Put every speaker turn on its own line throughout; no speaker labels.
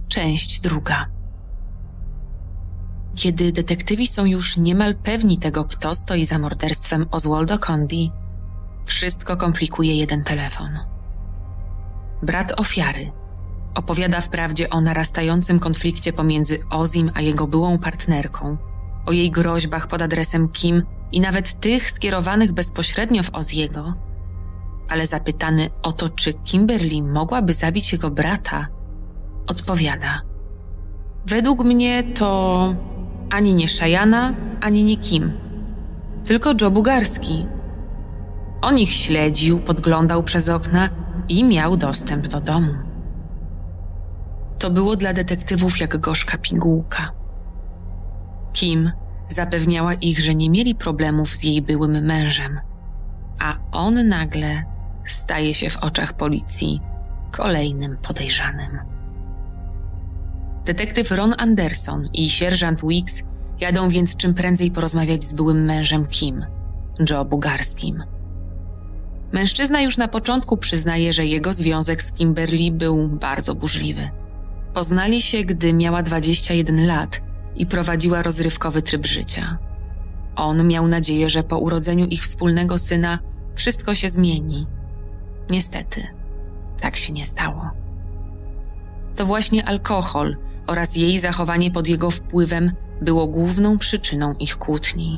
Część 2. Kiedy detektywi są już niemal pewni tego, kto stoi za morderstwem Oswaldo Condi, wszystko komplikuje jeden telefon. Brat ofiary opowiada wprawdzie o narastającym konflikcie pomiędzy Ozim a jego byłą partnerką, o jej groźbach pod adresem Kim i nawet tych skierowanych bezpośrednio w Oziego, ale zapytany o to, czy Kimberly mogłaby zabić jego brata, odpowiada: według mnie to ani nie Cheyenne, ani nie Kim, tylko Joe Bugarski. On ich śledził, podglądał przez okna i miał dostęp do domu. To było dla detektywów jak gorzka pigułka. Kim zapewniała ich, że nie mieli problemów z jej byłym mężem, a on nagle staje się w oczach policji kolejnym podejrzanym. Detektyw Ron Anderson i sierżant Weeks jadą więc czym prędzej porozmawiać z byłym mężem Kim, Joe Bugarskim. Mężczyzna już na początku przyznaje, że jego związek z Kimberly był bardzo burzliwy. Poznali się, gdy miała 21 lat i prowadziła rozrywkowy tryb życia. On miał nadzieję, że po urodzeniu ich wspólnego syna wszystko się zmieni. Niestety, tak się nie stało. To właśnie alkohol oraz jej zachowanie pod jego wpływem było główną przyczyną ich kłótni.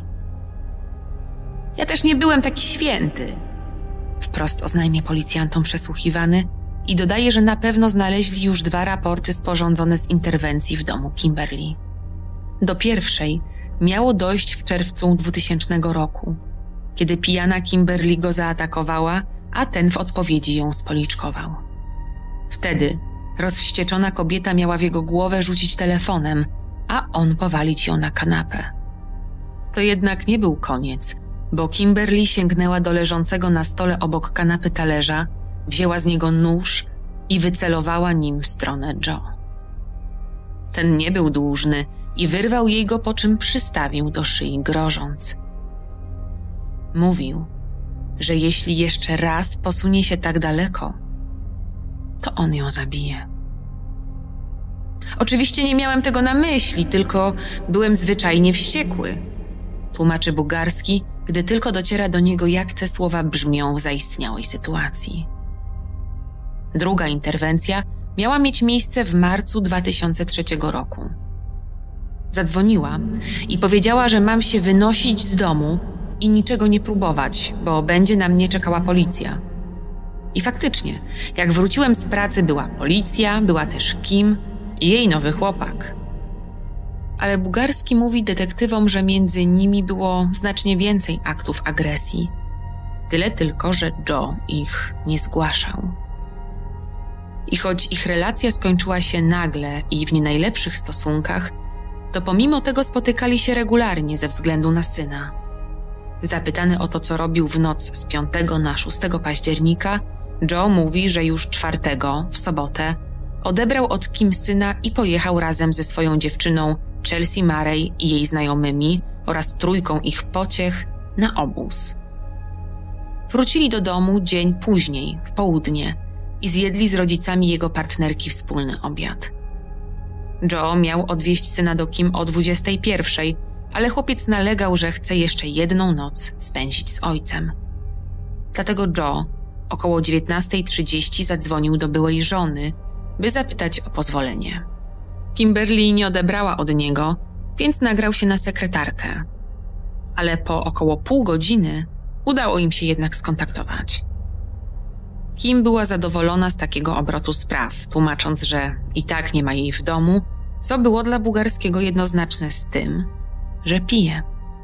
Ja też nie byłem taki święty, wprost oznajmia policjantom przesłuchiwany i dodaje, że na pewno znaleźli już 2 raporty sporządzone z interwencji w domu Kimberly. Do pierwszej miało dojść w czerwcu 2000 roku, kiedy pijana Kimberly go zaatakowała, a ten w odpowiedzi ją spoliczkował. Wtedy rozwścieczona kobieta miała w jego głowę rzucić telefonem, a on powalić ją na kanapę. To jednak nie był koniec, bo Kimberly sięgnęła do leżącego na stole obok kanapy talerza, wzięła z niego nóż i wycelowała nim w stronę Joe. Ten nie był dłużny i wyrwał jej go, po czym przystawił do szyi, grożąc. Mówił, że jeśli jeszcze raz posunie się tak daleko, to on ją zabije. Oczywiście nie miałem tego na myśli, tylko byłem zwyczajnie wściekły, tłumaczy Bugarski, gdy tylko dociera do niego, jak te słowa brzmią w zaistniałej sytuacji. Druga interwencja miała mieć miejsce w marcu 2003 roku. Zadzwoniła i powiedziała, że mam się wynosić z domu i niczego nie próbować, bo będzie na mnie czekała policja. I faktycznie, jak wróciłem z pracy, była policja, była też Kim i jej nowy chłopak. Ale Bugarski mówi detektywom, że między nimi było znacznie więcej aktów agresji. Tyle tylko, że Joe ich nie zgłaszał. I choć ich relacja skończyła się nagle i w nie najlepszych stosunkach, to pomimo tego spotykali się regularnie ze względu na syna. Zapytany o to, co robił w noc z 5 na 6 października, Joe mówi, że już 4, w sobotę, odebrał od Kim syna i pojechał razem ze swoją dziewczyną Chelsea Marey i jej znajomymi oraz 3 ich pociech na obóz. Wrócili do domu dzień później, w południe, i zjedli z rodzicami jego partnerki wspólny obiad. Joe miał odwieźć syna do Kim o 21, ale chłopiec nalegał, że chce jeszcze jedną noc spędzić z ojcem. Dlatego Joe około 19:30 zadzwonił do byłej żony, by zapytać o pozwolenie. Kimberly nie odebrała od niego, więc nagrał się na sekretarkę. Ale po około pół godziny udało im się jednak skontaktować. Kim była zadowolona z takiego obrotu spraw, tłumacząc, że i tak nie ma jej w domu, co było dla Bugarskiego jednoznaczne z tym, że pije.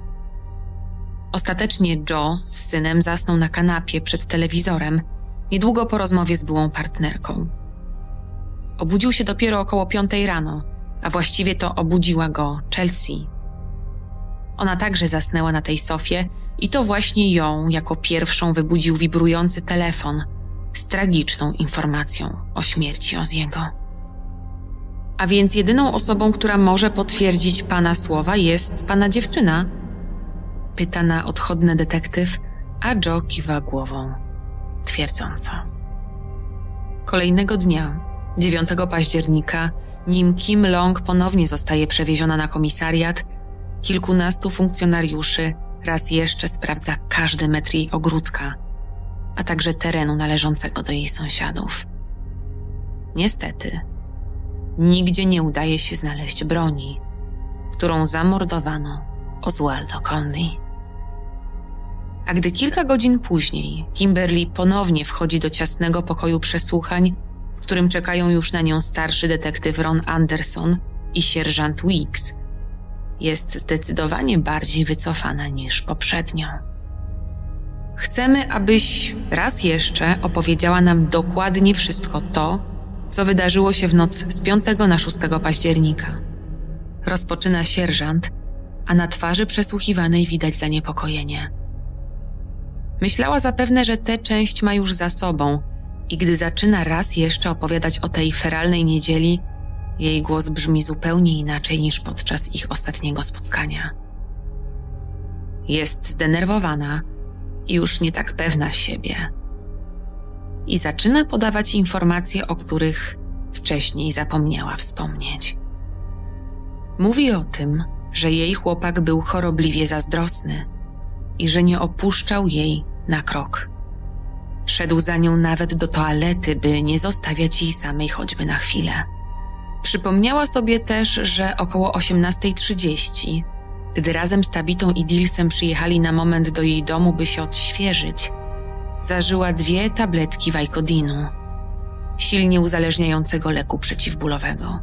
Ostatecznie Joe z synem zasnął na kanapie przed telewizorem, niedługo po rozmowie z byłą partnerką. Obudził się dopiero około 5 rano, a właściwie to obudziła go Chelsea. Ona także zasnęła na tej sofie i to właśnie ją jako pierwszą wybudził wibrujący telefon z tragiczną informacją o śmierci Oziego. A więc jedyną osobą, która może potwierdzić pana słowa, jest pana dziewczyna? Pyta na odchodny detektyw, a Joe kiwa głową twierdząco. Kolejnego dnia, 9 października, Nim Kim Long ponownie zostaje przewieziona na komisariat, kilkunastu funkcjonariuszy raz jeszcze sprawdza każdy metr jej ogródka, a także terenu należącego do jej sąsiadów. Niestety, nigdzie nie udaje się znaleźć broni, którą zamordowano Oswaldo Conley. A gdy kilka godzin później Kimberly ponownie wchodzi do ciasnego pokoju przesłuchań, w którym czekają już na nią starszy detektyw Ron Anderson i sierżant Weeks, jest zdecydowanie bardziej wycofana niż poprzednio. Chcemy, abyś raz jeszcze opowiedziała nam dokładnie wszystko to, co wydarzyło się w noc z 5 na 6 października. Rozpoczyna sierżant, a na twarzy przesłuchiwanej widać zaniepokojenie. Myślała zapewne, że tę część ma już za sobą i gdy zaczyna raz jeszcze opowiadać o tej feralnej niedzieli, jej głos brzmi zupełnie inaczej niż podczas ich ostatniego spotkania. Jest zdenerwowana i już nie tak pewna siebie. I zaczyna podawać informacje, o których wcześniej zapomniała wspomnieć. Mówi o tym, że jej chłopak był chorobliwie zazdrosny i że nie opuszczał jej na krok. Szedł za nią nawet do toalety, by nie zostawiać jej samej choćby na chwilę. Przypomniała sobie też, że około 18:30, gdy razem z Tabitą i Dillsem przyjechali na moment do jej domu, by się odświeżyć, zażyła 2 tabletki Vicodinu, silnie uzależniającego leku przeciwbólowego.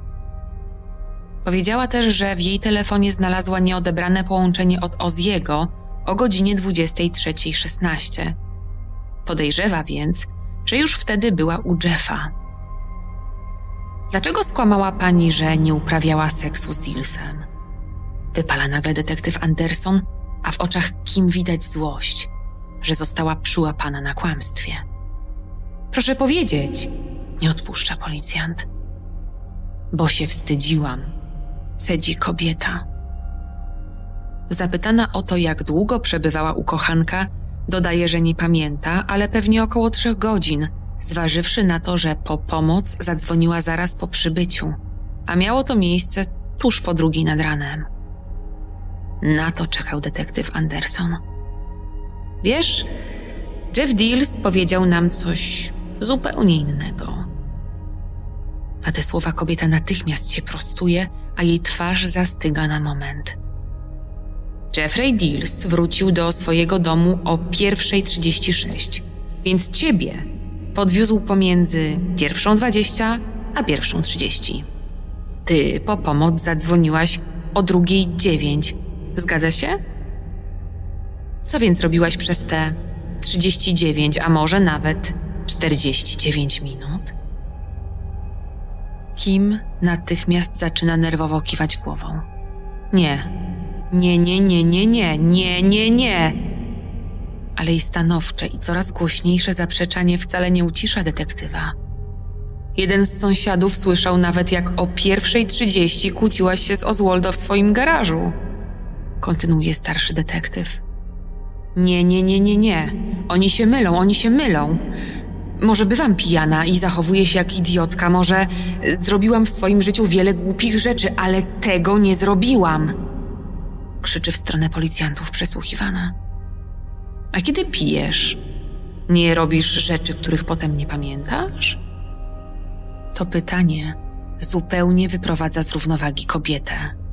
Powiedziała też, że w jej telefonie znalazła nieodebrane połączenie od Ozziego o godzinie 23:16. Podejrzewa więc, że już wtedy była u Jeffa. Dlaczego skłamała pani, że nie uprawiała seksu z Dillsem? Wypala nagle detektyw Anderson, a w oczach Kim widać złość, że została przyłapana na kłamstwie. Proszę powiedzieć, nie odpuszcza policjant. Bo się wstydziłam, cedzi kobieta. Zapytana o to, jak długo przebywała u kochanka, dodaje, że nie pamięta, ale pewnie około 3 godzin, zważywszy na to, że po pomoc zadzwoniła zaraz po przybyciu, a miało to miejsce tuż po 2 nad ranem. Na to czekał detektyw Anderson. Wiesz, Jeff Dills powiedział nam coś zupełnie innego. Na te słowa kobieta natychmiast się prostuje, a jej twarz zastyga na moment. Jeffrey Dills wrócił do swojego domu o 1:36, więc ciebie podwiózł pomiędzy 1:20 a 1:30. Ty po pomoc zadzwoniłaś o 2:09. Zgadza się? Co więc robiłaś przez te 39, a może nawet 49 minut? Kim natychmiast zaczyna nerwowo kiwać głową. Nie. Ale jej stanowcze i coraz głośniejsze zaprzeczanie wcale nie ucisza detektywa. Jeden z sąsiadów słyszał nawet, jak o 1:30 kłóciłaś się z Oswaldo w swoim garażu. Kontynuuje starszy detektyw. Nie. Oni się mylą. Może bywam pijana i zachowuję się jak idiotka, może zrobiłam w swoim życiu wiele głupich rzeczy, ale tego nie zrobiłam. Krzyczy w stronę policjantów przesłuchiwana. A kiedy pijesz, nie robisz rzeczy, których potem nie pamiętasz? To pytanie zupełnie wyprowadza z równowagi kobietę.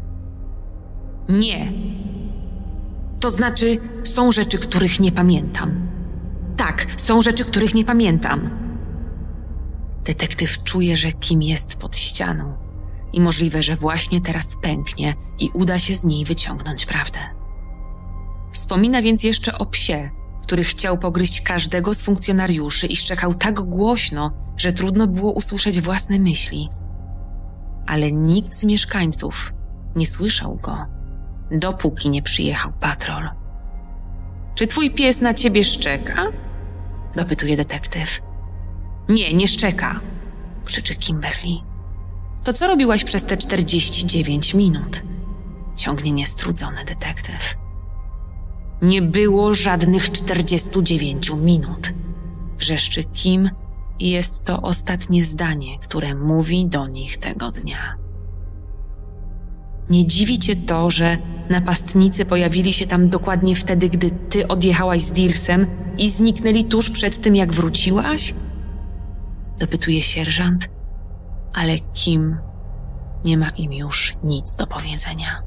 Nie. To znaczy, są rzeczy, których nie pamiętam. Tak, są rzeczy, których nie pamiętam. Detektyw czuje, że Kim jest pod ścianą i możliwe, że właśnie teraz pęknie i uda się z niej wyciągnąć prawdę. Wspomina więc jeszcze o psie, który chciał pogryźć każdego z funkcjonariuszy i szczekał tak głośno, że trudno było usłyszeć własne myśli. Ale nikt z mieszkańców nie słyszał go, dopóki nie przyjechał patrol. Czy twój pies na ciebie szczeka? Dopytuje detektyw. Nie szczeka, krzyczy Kimberly. To co robiłaś przez te 49 minut? Ciągnie niestrudzony detektyw. Nie było żadnych 49 minut, wrzeszczy Kim i jest to ostatnie zdanie, które mówi do nich tego dnia. Nie dziwi cię to, że napastnicy pojawili się tam dokładnie wtedy, gdy ty odjechałaś z Dillsem i zniknęli tuż przed tym, jak wróciłaś? Dopytuje sierżant, ale Kim nie ma im już nic do powiedzenia.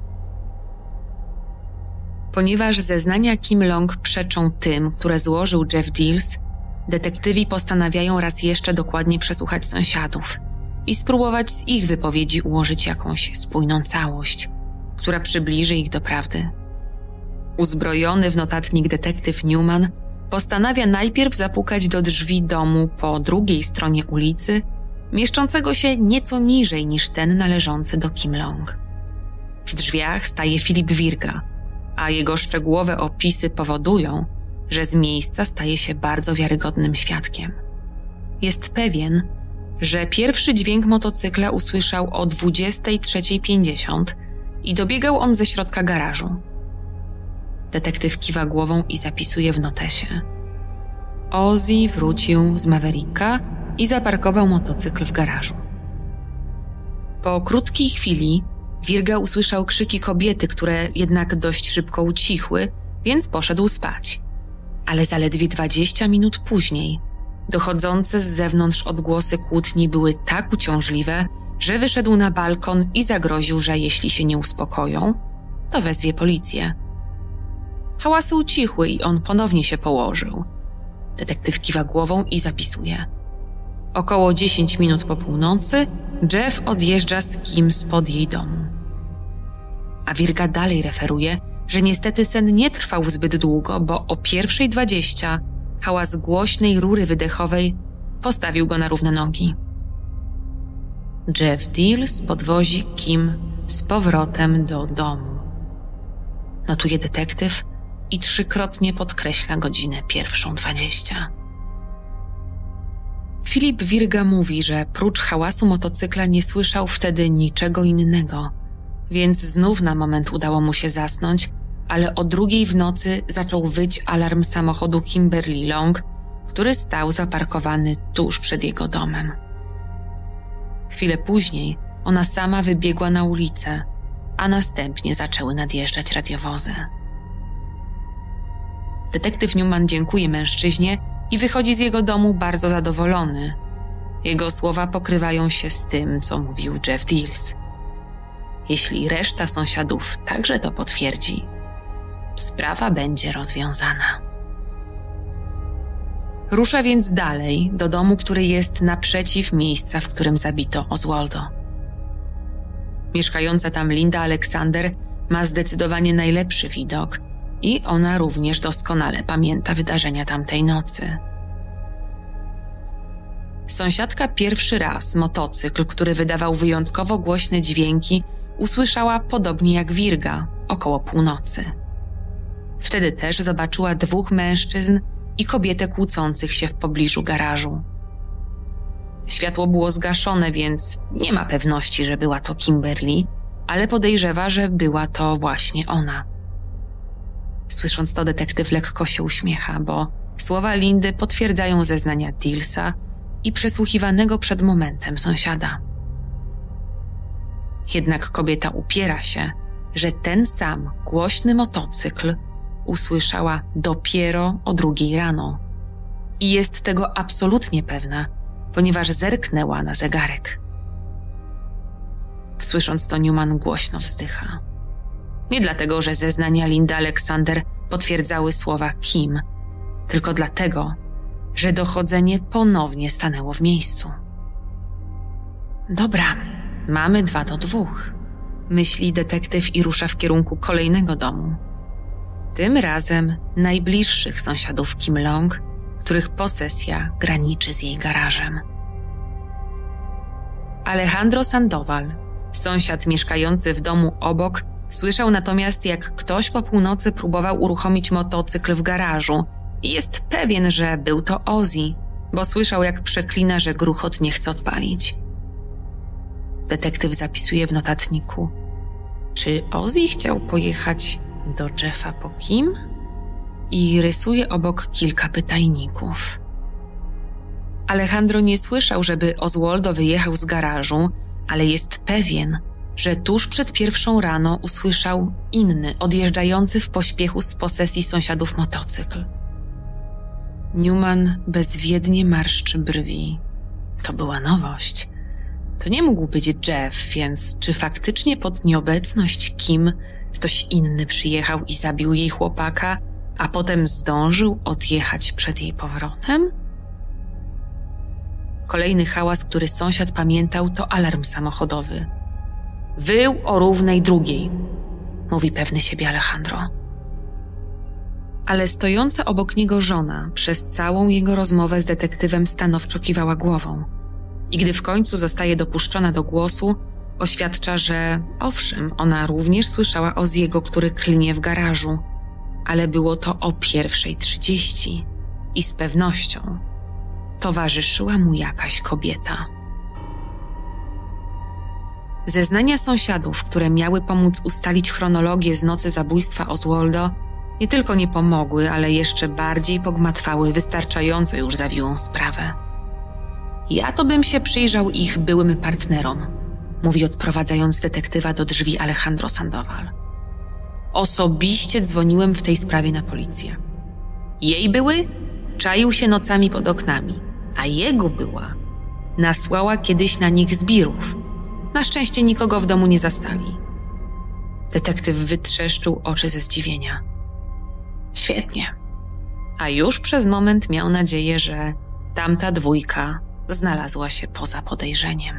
Ponieważ zeznania Kim Long przeczą tym, które złożył Jeff Dills, detektywi postanawiają raz jeszcze dokładnie przesłuchać sąsiadów i spróbować z ich wypowiedzi ułożyć jakąś spójną całość, która przybliży ich do prawdy. Uzbrojony w notatnik detektyw Newman postanawia najpierw zapukać do drzwi domu po drugiej stronie ulicy, mieszczącego się nieco niżej niż ten należący do Kim Long. W drzwiach staje Philip Virga, a jego szczegółowe opisy powodują, że z miejsca staje się bardzo wiarygodnym świadkiem. Jest pewien, że pierwszy dźwięk motocykla usłyszał o 23:50 i dobiegał on ze środka garażu. Detektyw kiwa głową i zapisuje w notesie. Ozzy wrócił z Mavericka i zaparkował motocykl w garażu. Po krótkiej chwili Virga usłyszał krzyki kobiety, które jednak dość szybko ucichły, więc poszedł spać. Ale zaledwie 20 minut później dochodzące z zewnątrz odgłosy kłótni były tak uciążliwe, że wyszedł na balkon i zagroził, że jeśli się nie uspokoją, to wezwie policję. Hałasy ucichły i on ponownie się położył. Detektyw kiwa głową i zapisuje. Około 10 minut po północy Jeff odjeżdża z Kim spod jej domu. A Virga dalej referuje, że niestety sen nie trwał zbyt długo, bo o 1:20 hałas głośnej rury wydechowej postawił go na równe nogi. Jeff Dills podwozi Kim z powrotem do domu. Notuje detektyw i 3-krotnie podkreśla godzinę 1:20. Philip Virga mówi, że prócz hałasu motocykla nie słyszał wtedy niczego innego, więc znów na moment udało mu się zasnąć, ale o 2:00 w nocy zaczął wyć alarm samochodu Kimberly Long, który stał zaparkowany tuż przed jego domem. Chwilę później ona sama wybiegła na ulicę, a następnie zaczęły nadjeżdżać radiowozy. Detektyw Newman dziękuje mężczyźnie i wychodzi z jego domu bardzo zadowolony. Jego słowa pokrywają się z tym, co mówił Jeff Dills. Jeśli reszta sąsiadów także to potwierdzi, sprawa będzie rozwiązana. Rusza więc dalej do domu, który jest naprzeciw miejsca, w którym zabito Oswaldo. Mieszkająca tam Linda Alexander ma zdecydowanie najlepszy widok i ona również doskonale pamięta wydarzenia tamtej nocy. Sąsiadka pierwszy raz motocykl, który wydawał wyjątkowo głośne dźwięki, usłyszała podobnie jak Virga, około północy. Wtedy też zobaczyła 2 mężczyzn i kobietę kłócących się w pobliżu garażu. Światło było zgaszone, więc nie ma pewności, że była to Kimberly, ale podejrzewa, że była to właśnie ona. Słysząc to, detektyw lekko się uśmiecha, bo słowa Lindy potwierdzają zeznania Dillsa i przesłuchiwanego przed momentem sąsiada. Jednak kobieta upiera się, że ten sam głośny motocykl usłyszała dopiero o 2:00 rano. I jest tego absolutnie pewna, ponieważ zerknęła na zegarek. Słysząc to, Newman głośno wzdycha. Nie dlatego, że zeznania Lindy Alexander potwierdzały słowa Kim, tylko dlatego, że dochodzenie ponownie stanęło w miejscu. Dobra, mamy 2:2, myśli detektyw i rusza w kierunku kolejnego domu. Tym razem najbliższych sąsiadów Kim Long, których posesja graniczy z jej garażem. Alejandro Sandoval, sąsiad mieszkający w domu obok, słyszał natomiast, jak ktoś po północy próbował uruchomić motocykl w garażu i jest pewien, że był to Ozzy, bo słyszał, jak przeklina, że gruchot nie chce odpalić. Detektyw zapisuje w notatniku: czy Ozzy chciał pojechać do Jeffa po Kim? I rysuje obok kilka pytajników. Alejandro nie słyszał, żeby Oswaldo wyjechał z garażu, ale jest pewien, że tuż przed 1:00 rano usłyszał inny, odjeżdżający w pośpiechu z posesji sąsiadów motocykl. Newman bezwiednie marszczy brwi. To była nowość. To nie mógł być Jeff, więc czy faktycznie pod nieobecność Kim ktoś inny przyjechał i zabił jej chłopaka, a potem zdążył odjechać przed jej powrotem? Kolejny hałas, który sąsiad pamiętał, to alarm samochodowy. Wył o równej 2:00, mówi pewny siebie Alejandro. Ale stojąca obok niego żona przez całą jego rozmowę z detektywem stanowczo kiwała głową. I gdy w końcu zostaje dopuszczona do głosu, oświadcza, że owszem, ona również słyszała Oziego, który klnie w garażu, ale było to o 1:30 i z pewnością towarzyszyła mu jakaś kobieta. Zeznania sąsiadów, które miały pomóc ustalić chronologię z nocy zabójstwa Oswaldo, nie tylko nie pomogły, ale jeszcze bardziej pogmatwały wystarczająco już zawiłą sprawę. Ja to bym się przyjrzał ich byłym partnerom, mówi odprowadzając detektywa do drzwi Alejandro Sandoval. Osobiście dzwoniłem w tej sprawie na policję. Jej były czaił się nocami pod oknami, a jego była nasłała kiedyś na nich zbirów. Na szczęście nikogo w domu nie zastali. Detektyw wytrzeszczył oczy ze zdziwienia. Świetnie. A już przez moment miał nadzieję, że tamta dwójka znalazła się poza podejrzeniem.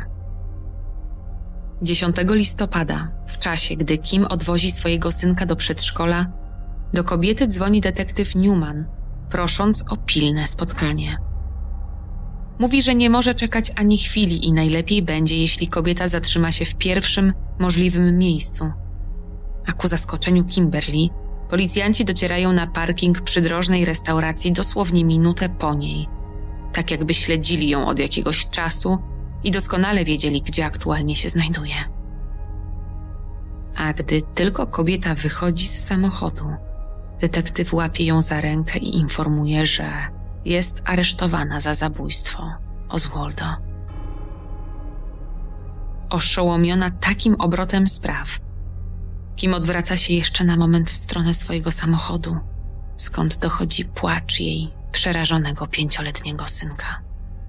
10 listopada, w czasie, gdy Kim odwozi swojego synka do przedszkola, do kobiety dzwoni detektyw Newman, prosząc o pilne spotkanie. Mówi, że nie może czekać ani chwili i najlepiej będzie, jeśli kobieta zatrzyma się w pierwszym możliwym miejscu. A ku zaskoczeniu Kimberly, policjanci docierają na parking przydrożnej restauracji dosłownie minutę po niej, tak jakby śledzili ją od jakiegoś czasu i doskonale wiedzieli, gdzie aktualnie się znajduje. A gdy tylko kobieta wychodzi z samochodu, detektyw łapie ją za rękę i informuje, że jest aresztowana za zabójstwo Oswaldo. Oszołomiona takim obrotem spraw, Kim odwraca się jeszcze na moment w stronę swojego samochodu, skąd dochodzi płacz jej przerażonego 5-letniego synka.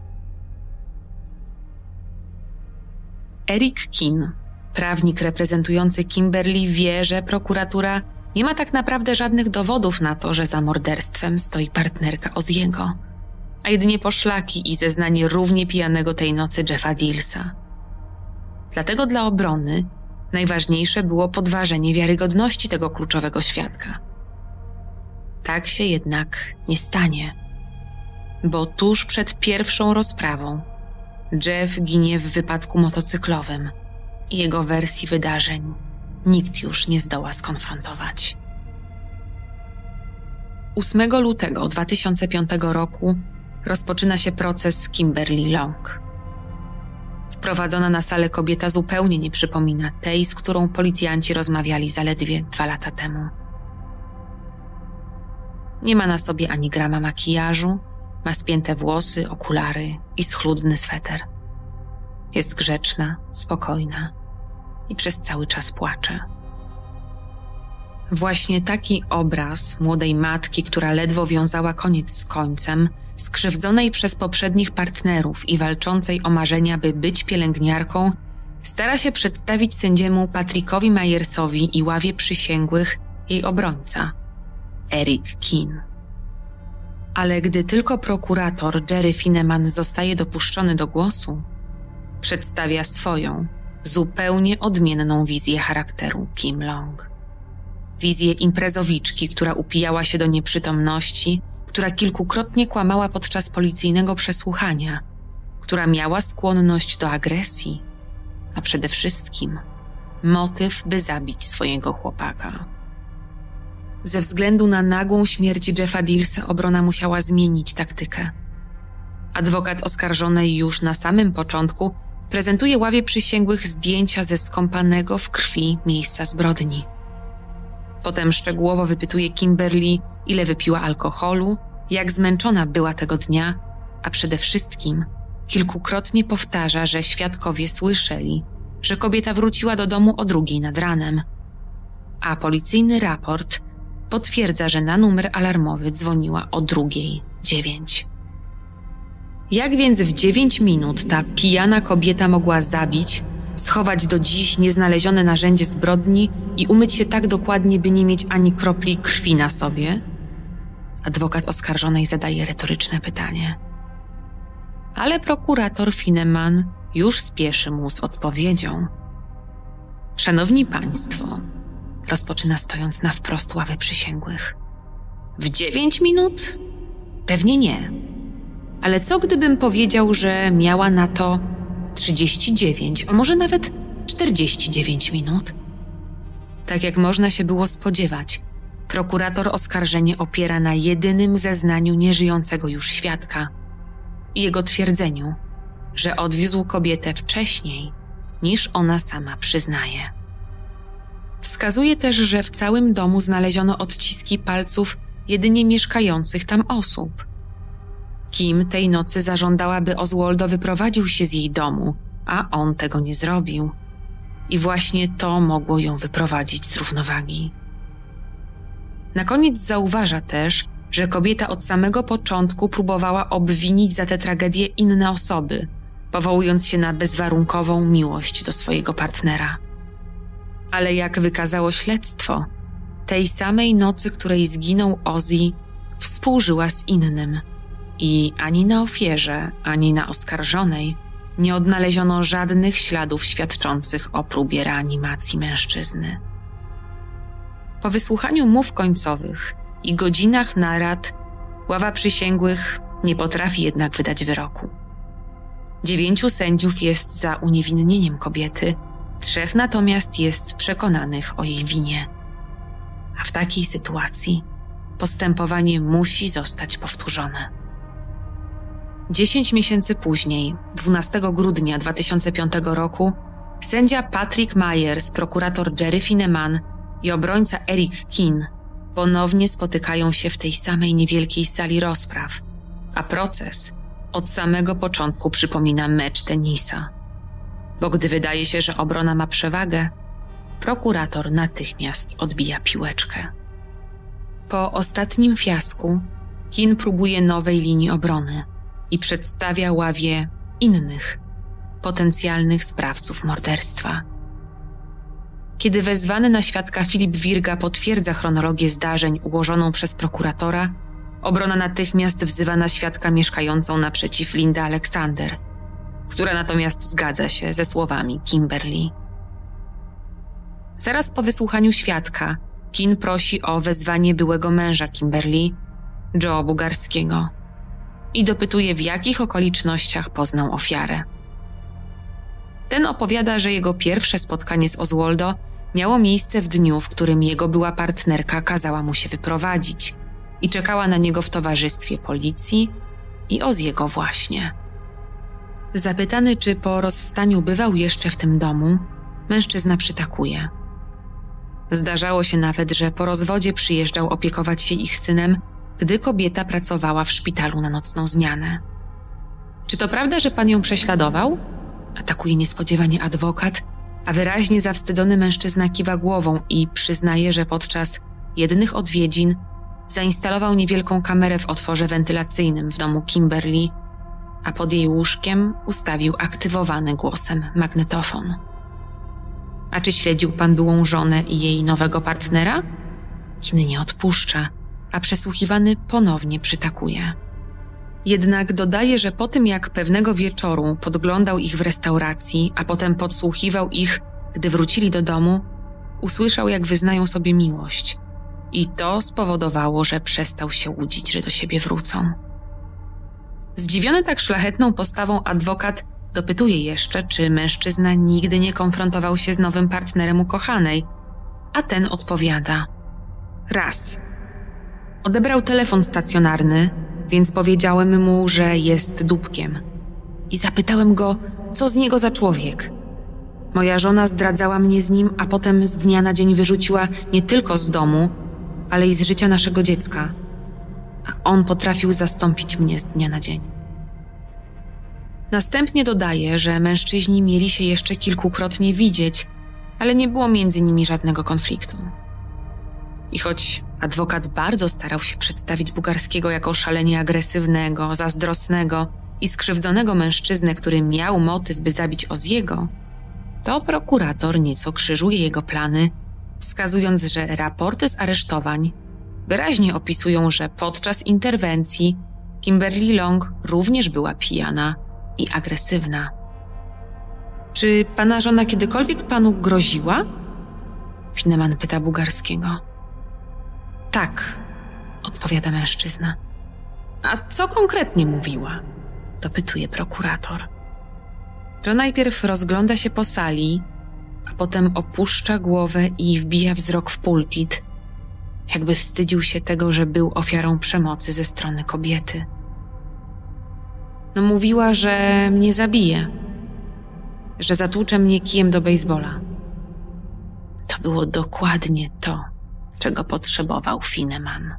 Eric Keane, prawnik reprezentujący Kimberly, wie, że prokuratura nie ma tak naprawdę żadnych dowodów na to, że za morderstwem stoi partnerka Oziego, a jedynie poszlaki i zeznanie równie pijanego tej nocy Jeffa Dillsa. Dlatego dla obrony najważniejsze było podważenie wiarygodności tego kluczowego świadka. Tak się jednak nie stanie, bo tuż przed pierwszą rozprawą Jeff ginie w wypadku motocyklowym i jego wersji wydarzeń nikt już nie zdoła skonfrontować. 8 lutego 2005 roku rozpoczyna się proces Kimberly Long. Wprowadzona na salę kobieta zupełnie nie przypomina tej, z którą policjanci rozmawiali zaledwie 2 lata temu. Nie ma na sobie ani grama makijażu, ma spięte włosy, okulary i schludny sweter. Jest grzeczna, spokojna i przez cały czas płacze. Właśnie taki obraz młodej matki, która ledwo wiązała koniec z końcem, skrzywdzonej przez poprzednich partnerów i walczącej o marzenia, by być pielęgniarką, stara się przedstawić sędziemu Patrickowi Myersowi i ławie przysięgłych jej obrońca, Eric Keane. Ale gdy tylko prokurator Jerry Fineman zostaje dopuszczony do głosu, przedstawia swoją, zupełnie odmienną wizję charakteru Kim Long. Wizję imprezowiczki, która upijała się do nieprzytomności, która kilkukrotnie kłamała podczas policyjnego przesłuchania, która miała skłonność do agresji, a przede wszystkim motyw, by zabić swojego chłopaka. Ze względu na nagłą śmierć Jeffa Dillsa obrona musiała zmienić taktykę. Adwokat oskarżonej już na samym początku prezentuje ławie przysięgłych zdjęcia ze skąpanego w krwi miejsca zbrodni. Potem szczegółowo wypytuje Kimberly, ile wypiła alkoholu, jak zmęczona była tego dnia a przede wszystkim kilkukrotnie powtarza, że świadkowie słyszeli, że kobieta wróciła do domu o 2:00 nad ranem, a policyjny raport potwierdza, że na numer alarmowy dzwoniła o 2:09. Jak więc w 9 minut ta pijana kobieta mogła zabić, schować do dziś nieznalezione narzędzie zbrodni i umyć się tak dokładnie, by nie mieć ani kropli krwi na sobie? Adwokat oskarżonej zadaje retoryczne pytanie. Ale prokurator Fineman już spieszy mu z odpowiedzią. Szanowni Państwo, rozpoczyna stojąc na wprost ławy przysięgłych. W 9 minut? Pewnie nie. Ale co gdybym powiedział, że miała na to 39, a może nawet 49 minut? Tak jak można się było spodziewać, prokurator oskarżenie opiera na jedynym zeznaniu nieżyjącego już świadka i jego twierdzeniu, że odwiózł kobietę wcześniej, niż ona sama przyznaje. Wskazuje też, że w całym domu znaleziono odciski palców jedynie mieszkających tam osób. Kim tej nocy zażądała, by Oswaldo wyprowadził się z jej domu, a on tego nie zrobił. I właśnie to mogło ją wyprowadzić z równowagi. Na koniec zauważa też, że kobieta od samego początku próbowała obwinić za tę tragedię inne osoby, powołując się na bezwarunkową miłość do swojego partnera. Ale jak wykazało śledztwo, tej samej nocy, której zginął Ozzy, współżyła z innym i ani na ofierze, ani na oskarżonej nie odnaleziono żadnych śladów świadczących o próbie reanimacji mężczyzny. Po wysłuchaniu mów końcowych i godzinach narad, ława przysięgłych nie potrafi jednak wydać wyroku. 9 sędziów jest za uniewinnieniem kobiety, 3 natomiast jest przekonanych o jej winie. A w takiej sytuacji postępowanie musi zostać powtórzone. 10 miesięcy później, 12 grudnia 2005 roku, sędzia Patrick Myers, prokurator Jerry Fineman i obrońca Eric Keane ponownie spotykają się w tej samej niewielkiej sali rozpraw, a proces od samego początku przypomina mecz tenisa. Bo gdy wydaje się, że obrona ma przewagę, prokurator natychmiast odbija piłeczkę. Po ostatnim fiasku Keane próbuje nowej linii obrony i przedstawia ławie innych, potencjalnych sprawców morderstwa. Kiedy wezwany na świadka Philip Virga potwierdza chronologię zdarzeń ułożoną przez prokuratora, obrona natychmiast wzywa na świadka mieszkającą naprzeciw Linda Alexander, która natomiast zgadza się ze słowami Kimberly. Zaraz po wysłuchaniu świadka, Keane prosi o wezwanie byłego męża Kimberly, Joe Bugarskiego, i dopytuje, w jakich okolicznościach poznał ofiarę. Ten opowiada, że jego pierwsze spotkanie z Oswaldo miało miejsce w dniu, w którym jego była partnerka kazała mu się wyprowadzić i czekała na niego w towarzystwie policji i Ozziego właśnie. Zapytany, czy po rozstaniu bywał jeszcze w tym domu, mężczyzna przytakuje. Zdarzało się nawet, że po rozwodzie przyjeżdżał opiekować się ich synem, gdy kobieta pracowała w szpitalu na nocną zmianę. Czy to prawda, że pan ją prześladował? Atakuje niespodziewanie adwokat, a wyraźnie zawstydzony mężczyzna kiwa głową i przyznaje, że podczas jednych odwiedzin zainstalował niewielką kamerę w otworze wentylacyjnym w domu Kimberly, a pod jej łóżkiem ustawił aktywowany głosem magnetofon. A czy śledził pan byłą żonę i jej nowego partnera? Keane nie odpuszcza, a przesłuchiwany ponownie przytakuje. Jednak dodaje, że po tym jak pewnego wieczoru podglądał ich w restauracji, a potem podsłuchiwał ich, gdy wrócili do domu, usłyszał, jak wyznają sobie miłość. I to spowodowało, że przestał się łudzić, że do siebie wrócą. Zdziwiony tak szlachetną postawą adwokat dopytuje jeszcze, czy mężczyzna nigdy nie konfrontował się z nowym partnerem ukochanej, a ten odpowiada: raz. Odebrał telefon stacjonarny, więc powiedziałem mu, że jest dupkiem. I zapytałem go, co z niego za człowiek. Moja żona zdradzała mnie z nim, a potem z dnia na dzień wyrzuciła nie tylko z domu, ale i z życia naszego dziecka. A on potrafił zastąpić mnie z dnia na dzień. Następnie dodaje, że mężczyźni mieli się jeszcze kilkukrotnie widzieć, ale nie było między nimi żadnego konfliktu. I choć adwokat bardzo starał się przedstawić Bugarskiego jako szalenie agresywnego, zazdrosnego i skrzywdzonego mężczyznę, który miał motyw, by zabić Oziego, to prokurator nieco krzyżuje jego plany, wskazując, że raporty z aresztowań wyraźnie opisują, że podczas interwencji Kimberly Long również była pijana i agresywna. Czy pana żona kiedykolwiek panu groziła? Fineman pyta Bugarskiego. Tak, odpowiada mężczyzna. A co konkretnie mówiła? Dopytuje prokurator. Joe najpierw rozgląda się po sali, a potem opuszcza głowę i wbija wzrok w pulpit, jakby wstydził się tego, że był ofiarą przemocy ze strony kobiety. No mówiła, że mnie zabije, że zatłucze mnie kijem do bejsbola. To było dokładnie to, czego potrzebował Fineman.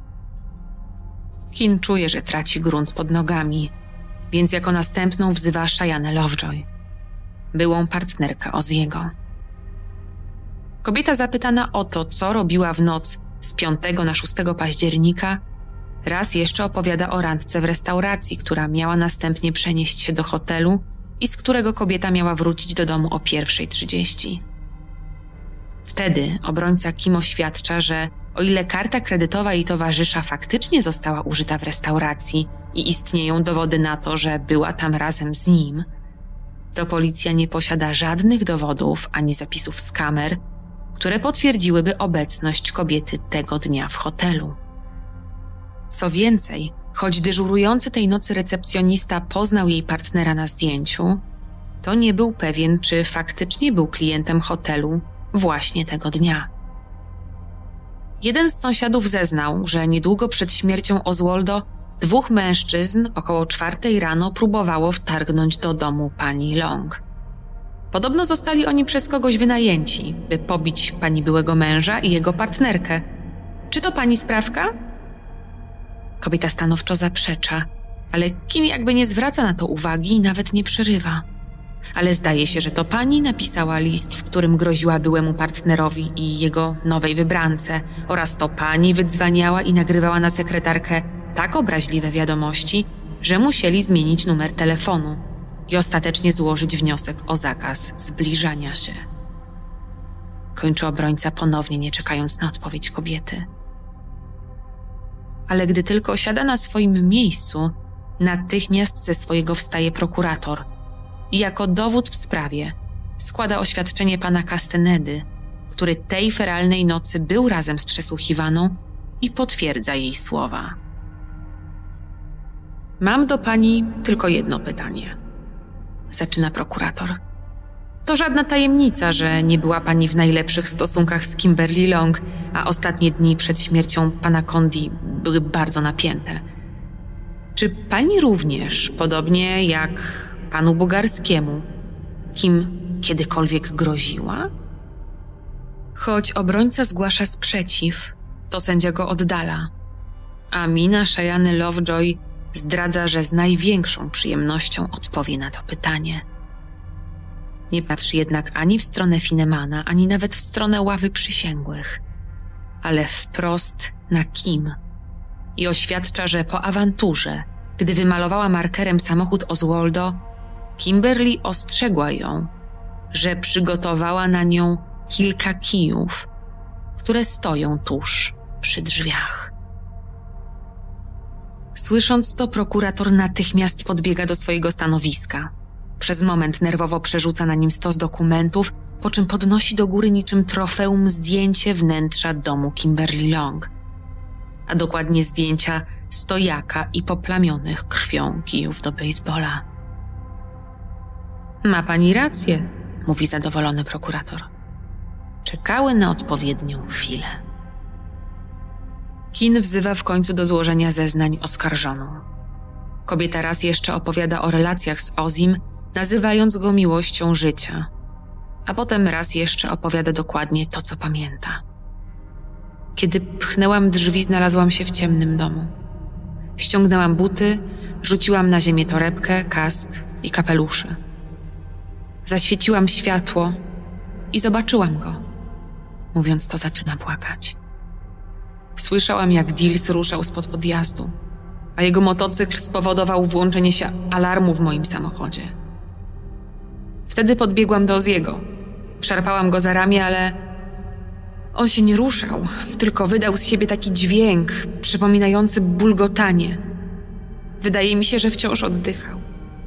Kin czuje, że traci grunt pod nogami, więc jako następną wzywa Cheyenne Lovejoy, byłą partnerkę Oziego. Kobieta zapytana o to, co robiła w noc z 5 na 6 października, raz jeszcze opowiada o randce w restauracji, która miała następnie przenieść się do hotelu i z którego kobieta miała wrócić do domu o 1:30. Wtedy obrońca Kim oświadcza, że o ile karta kredytowa jej towarzysza faktycznie została użyta w restauracji i istnieją dowody na to, że była tam razem z nim, to policja nie posiada żadnych dowodów ani zapisów z kamer, które potwierdziłyby obecność kobiety tego dnia w hotelu. Co więcej, choć dyżurujący tej nocy recepcjonista poznał jej partnera na zdjęciu, to nie był pewien, czy faktycznie był klientem hotelu właśnie tego dnia. Jeden z sąsiadów zeznał, że niedługo przed śmiercią Oswaldo 2 mężczyzn około 4 rano próbowało wtargnąć do domu pani Long. Podobno zostali oni przez kogoś wynajęci, by pobić pani byłego męża i jego partnerkę. Czy to pani sprawka? Kobieta stanowczo zaprzecza, ale Kin jakby nie zwraca na to uwagi i nawet nie przerywa. Ale zdaje się, że to pani napisała list, w którym groziła byłemu partnerowi i jego nowej wybrance, oraz to pani wydzwaniała i nagrywała na sekretarkę tak obraźliwe wiadomości, że musieli zmienić numer telefonu i ostatecznie złożyć wniosek o zakaz zbliżania się. Kończy obrońca ponownie, nie czekając na odpowiedź kobiety. Ale gdy tylko siada na swoim miejscu, natychmiast ze swojego wstaje prokurator i jako dowód w sprawie składa oświadczenie pana Castanedy, który tej feralnej nocy był razem z przesłuchiwaną i potwierdza jej słowa. Mam do pani tylko jedno pytanie. Zaczyna prokurator. To żadna tajemnica, że nie była pani w najlepszych stosunkach z Kimberly Long, a ostatnie dni przed śmiercią pana Condi były bardzo napięte. Czy pani również, podobnie jak panu Bugarskiemu, Kim kiedykolwiek groziła? Choć obrońca zgłasza sprzeciw, to sędzia go oddala, a mina Cheyenne Lovejoy zdradza, że z największą przyjemnością odpowie na to pytanie. Nie patrzy jednak ani w stronę Finemana, ani nawet w stronę ławy przysięgłych, ale wprost na Kim i oświadcza, że po awanturze, gdy wymalowała markerem samochód Oswaldo, Kimberly ostrzegła ją, że przygotowała na nią kilka kijów, które stoją tuż przy drzwiach. Słysząc to, prokurator natychmiast podbiega do swojego stanowiska. Przez moment nerwowo przerzuca na nim stos dokumentów, po czym podnosi do góry niczym trofeum zdjęcie wnętrza domu Kimberly Long, a dokładnie zdjęcia stojaka i poplamionych krwią kijów do bejsbola. Ma pani rację, mówi zadowolony prokurator. Czekały na odpowiednią chwilę. Kin wzywa w końcu do złożenia zeznań oskarżoną. Kobieta raz jeszcze opowiada o relacjach z Ozim, nazywając go miłością życia, a potem raz jeszcze opowiada dokładnie to, co pamięta. Kiedy pchnęłam drzwi, znalazłam się w ciemnym domu. Ściągnęłam buty, Rzuciłam na ziemię torebkę, kask i kapelusze. Zaświeciłam światło i zobaczyłam go. Mówiąc to, zaczyna płakać. Słyszałam, jak Dills ruszał spod podjazdu, a jego motocykl spowodował włączenie się alarmu w moim samochodzie. Wtedy podbiegłam do Ozziego. Szarpałam go za ramię, ale on się nie ruszał, tylko wydał z siebie taki dźwięk przypominający bulgotanie. Wydaje mi się, że wciąż oddychał.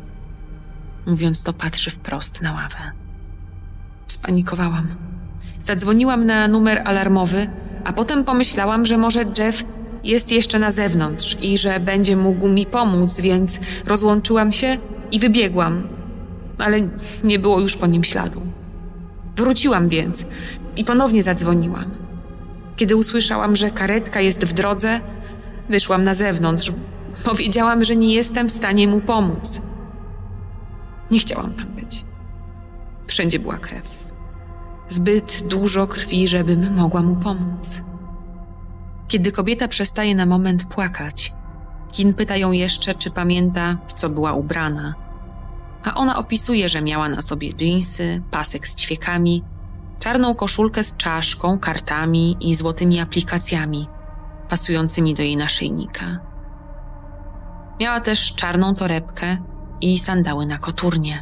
Mówiąc to, patrzy wprost na ławę. Spanikowałam. Zadzwoniłam na numer alarmowy, a potem pomyślałam, że może Jeff jest jeszcze na zewnątrz i że będzie mógł mi pomóc, więc rozłączyłam się i wybiegłam, ale nie było już po nim śladu. Wróciłam więc i ponownie zadzwoniłam. Kiedy usłyszałam, że karetka jest w drodze, wyszłam na zewnątrz. Powiedziałam, że nie jestem w stanie mu pomóc. Nie chciałam tam być. Wszędzie była krew. Zbyt dużo krwi, żebym mogła mu pomóc. Kiedy kobieta przestaje na moment płakać, Kin pyta ją jeszcze, czy pamięta, w co była ubrana. A ona opisuje, że miała na sobie dżinsy, pasek z ćwiekami, czarną koszulkę z czaszką, kartami i złotymi aplikacjami, pasującymi do jej naszyjnika. Miała też czarną torebkę i sandały na koturnie.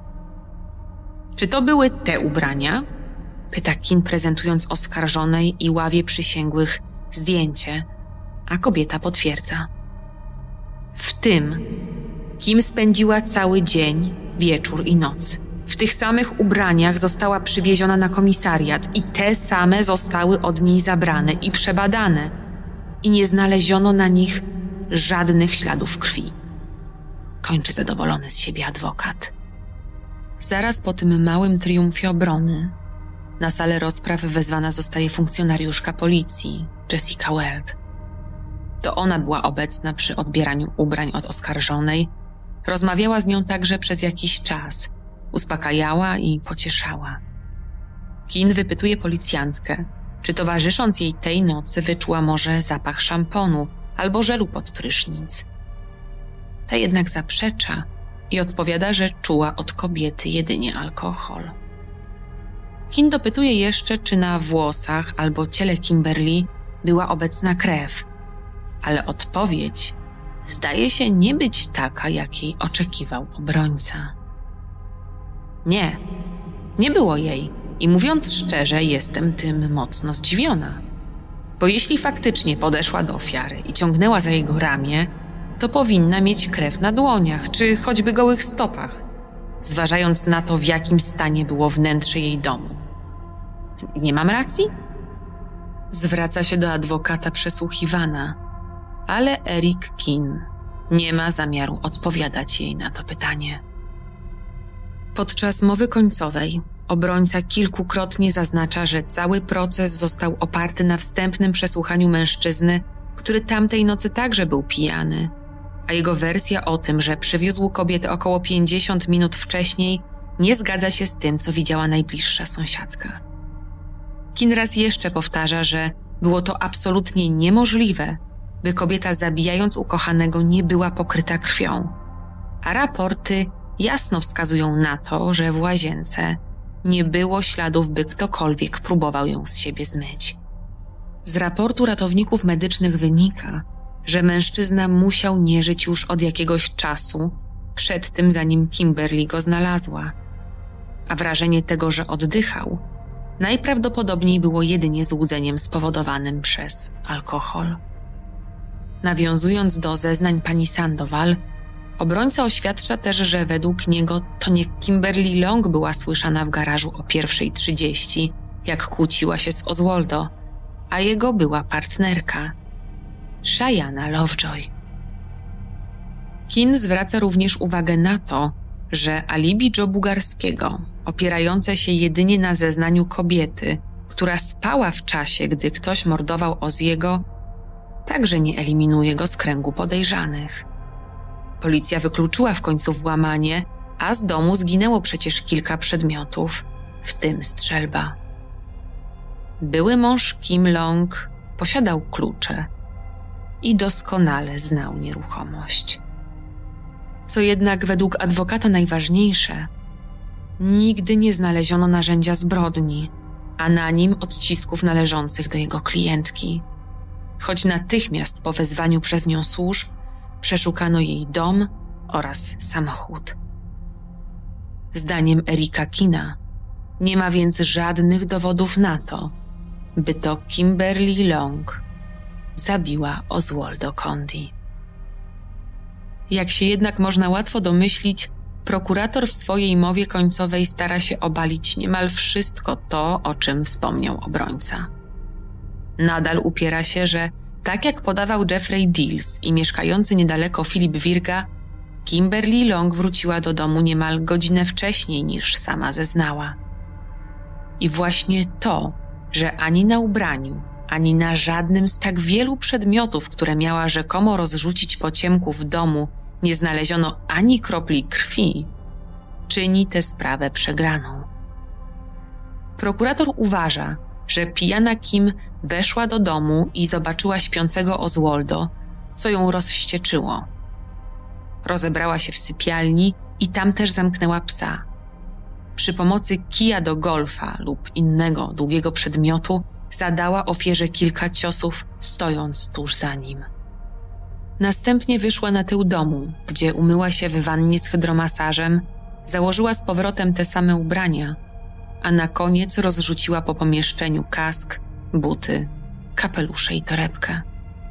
Czy to były te ubrania? Pyta Kin, prezentując oskarżonej i ławie przysięgłych zdjęcie, a kobieta potwierdza. W tym Kim spędziła cały dzień, wieczór i noc. W tych samych ubraniach została przywieziona na komisariat i te same zostały od niej zabrane i przebadane i nie znaleziono na nich żadnych śladów krwi. Kończy zadowolony z siebie adwokat. Zaraz po tym małym triumfie obrony na salę rozpraw wezwana zostaje funkcjonariuszka policji, Jessica Weld. To ona była obecna przy odbieraniu ubrań od oskarżonej, rozmawiała z nią także przez jakiś czas, uspokajała i pocieszała. Kin wypytuje policjantkę, czy towarzysząc jej tej nocy wyczuła może zapach szamponu albo żelu pod prysznic. Ta jednak zaprzecza i odpowiada, że czuła od kobiety jedynie alkohol. Kin dopytuje jeszcze, czy na włosach albo ciele Kimberly była obecna krew, ale odpowiedź zdaje się nie być taka, jakiej oczekiwał obrońca. Nie było jej i mówiąc szczerze, jestem tym mocno zdziwiona. Bo jeśli faktycznie podeszła do ofiary i ciągnęła za jego ramię, to powinna mieć krew na dłoniach, czy choćby gołych stopach, zważając na to, w jakim stanie było wnętrze jej domu. Nie mam racji? Zwraca się do adwokata przesłuchiwana, ale Eric Kin nie ma zamiaru odpowiadać jej na to pytanie. Podczas mowy końcowej obrońca kilkukrotnie zaznacza, że cały proces został oparty na wstępnym przesłuchaniu mężczyzny, który tamtej nocy także był pijany, a jego wersja o tym, że przywiózł kobietę około 50 minut wcześniej, nie zgadza się z tym, co widziała najbliższa sąsiadka. Kin raz jeszcze powtarza, że było to absolutnie niemożliwe, by kobieta zabijając ukochanego nie była pokryta krwią, a raporty jasno wskazują na to, że w łazience nie było śladów, by ktokolwiek próbował ją z siebie zmyć. Z raportu ratowników medycznych wynika, że mężczyzna musiał nie żyć już od jakiegoś czasu, przed tym zanim Kimberly go znalazła, a wrażenie tego, że oddychał, najprawdopodobniej było jedynie złudzeniem spowodowanym przez alkohol. Nawiązując do zeznań pani Sandoval, obrońca oświadcza też, że według niego to nie Kimberly Long była słyszana w garażu o 1:30, jak kłóciła się z Oswaldo, a jego była partnerka, Cheyenne Lovejoy. Kin zwraca również uwagę na to, że alibi Joe Bugarskiego, opierające się jedynie na zeznaniu kobiety, która spała w czasie, gdy ktoś mordował Ozziego, także nie eliminuje go z kręgu podejrzanych. Policja wykluczyła w końcu włamanie, a z domu zginęło przecież kilka przedmiotów, w tym strzelba. Były mąż Kim Long posiadał klucze i doskonale znał nieruchomość. Co jednak według adwokata najważniejsze, nigdy nie znaleziono narzędzia zbrodni, a na nim odcisków należących do jego klientki. Choć natychmiast po wezwaniu przez nią służb przeszukano jej dom oraz samochód. Zdaniem Erika Keena nie ma więc żadnych dowodów na to, by to Kimberly Long zabiła Oswaldo Condi. Jak się jednak można łatwo domyślić, prokurator w swojej mowie końcowej stara się obalić niemal wszystko to, o czym wspomniał obrońca. Nadal upiera się, że tak jak podawał Jeffrey Dills i mieszkający niedaleko Philip Virga, Kimberly Long wróciła do domu niemal godzinę wcześniej niż sama zeznała. I właśnie to, że ani na ubraniu, ani na żadnym z tak wielu przedmiotów, które miała rzekomo rozrzucić po ciemku w domu, nie znaleziono ani kropli krwi, czyni tę sprawę przegraną. Prokurator uważa, że pijana Kim weszła do domu i zobaczyła śpiącego Oswaldo, co ją rozwścieczyło. Rozebrała się w sypialni i tam też zamknęła psa. Przy pomocy kija do golfa lub innego długiego przedmiotu zadała ofierze kilka ciosów, stojąc tuż za nim. Następnie wyszła na tył domu, gdzie umyła się w wannie z hydromasażem, założyła z powrotem te same ubrania, a na koniec rozrzuciła po pomieszczeniu kask, buty, kapelusze i torebkę.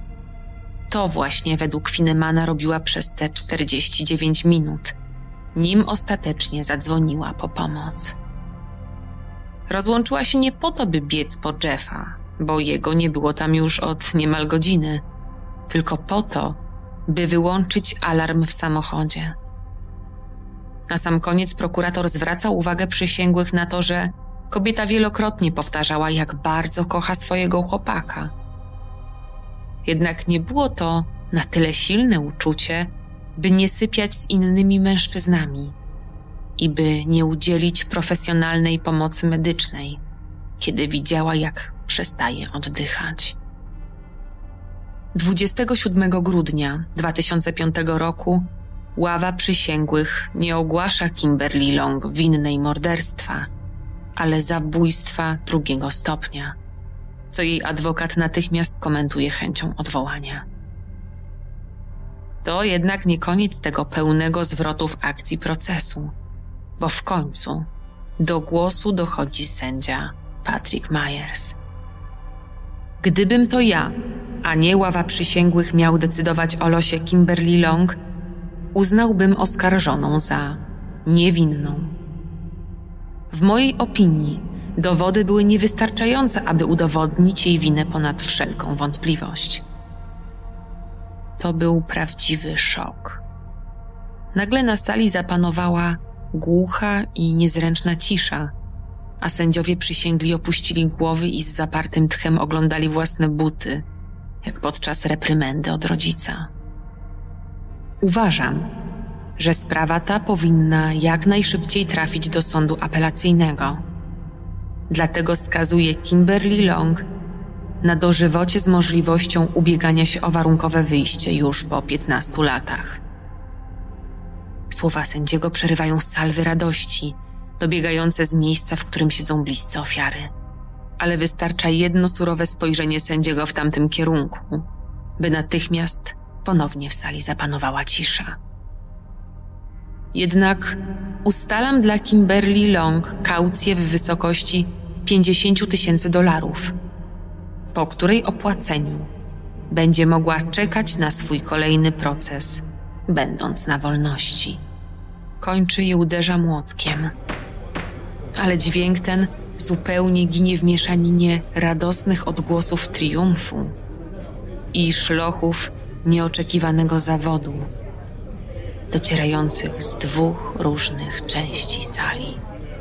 To właśnie według Finemana robiła przez te 49 minut, nim ostatecznie zadzwoniła po pomoc. Rozłączyła się nie po to, by biec po Jeffa, bo jego nie było tam już od niemal godziny, tylko po to, by wyłączyć alarm w samochodzie. Na sam koniec prokurator zwracał uwagę przysięgłych na to, że kobieta wielokrotnie powtarzała, jak bardzo kocha swojego chłopaka. Jednak nie było to na tyle silne uczucie, by nie sypiać z innymi mężczyznami i by nie udzielić profesjonalnej pomocy medycznej, kiedy widziała, jak przestaje oddychać. 27 grudnia 2005 roku ława przysięgłych nie ogłasza Kimberly Long winnej morderstwa, ale zabójstwa drugiego stopnia, co jej adwokat natychmiast komentuje chęcią odwołania. To jednak nie koniec tego pełnego zwrotów akcji procesu, bo w końcu do głosu dochodzi sędzia Patrick Myers. Gdybym to ja, a nie ława przysięgłych miał decydować o losie Kimberly Long, uznałbym oskarżoną za niewinną. W mojej opinii dowody były niewystarczające, aby udowodnić jej winę ponad wszelką wątpliwość. To był prawdziwy szok. Nagle na sali zapanowała głucha i niezręczna cisza, a sędziowie przysięgli opuścili głowy i z zapartym tchem oglądali własne buty, jak podczas reprymendy od rodzica. Uważam, że sprawa ta powinna jak najszybciej trafić do sądu apelacyjnego. Dlatego skazuję Kimberly Long na dożywocie z możliwością ubiegania się o warunkowe wyjście już po 15 latach. Słowa sędziego przerywają salwy radości, dobiegające z miejsca, w którym siedzą bliscy ofiary. Ale wystarcza jedno surowe spojrzenie sędziego w tamtym kierunku, by natychmiast ponownie w sali zapanowała cisza. Jednak ustalam dla Kimberly Long kaucję w wysokości $50,000, po której opłaceniu będzie mogła czekać na swój kolejny proces, będąc na wolności. Kończy i uderza młotkiem, ale dźwięk ten zupełnie ginie w mieszaninie radosnych odgłosów triumfu i szlochów nieoczekiwanego zawodu, docierających z 2 różnych części sali.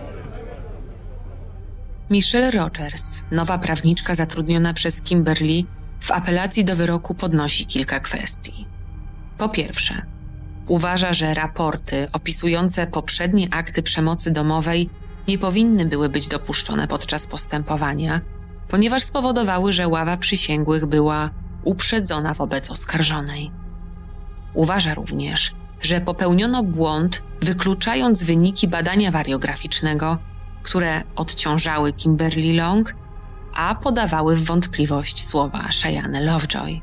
Michelle Rogers, nowa prawniczka zatrudniona przez Kimberly, w apelacji do wyroku podnosi kilka kwestii. Po pierwsze, uważa, że raporty opisujące poprzednie akty przemocy domowej nie powinny były być dopuszczone podczas postępowania, ponieważ spowodowały, że ława przysięgłych była uprzedzona wobec oskarżonej. Uważa również, że popełniono błąd, wykluczając wyniki badania wariograficznego, które odciążały Kimberly Long, a podawały w wątpliwość słowa Cheyenne Lovejoy.